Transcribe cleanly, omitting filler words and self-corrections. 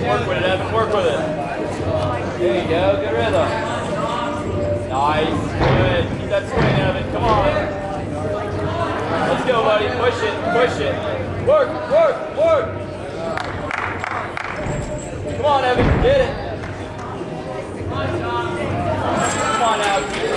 Work with it, Evan. Work with it. There you go. Good rhythm. Nice. Good. Keep that swing, Evan. Come on. Let's go, buddy. Push it. Push it. Work. Work. Work. Come on, Evan. Get it. Come on now.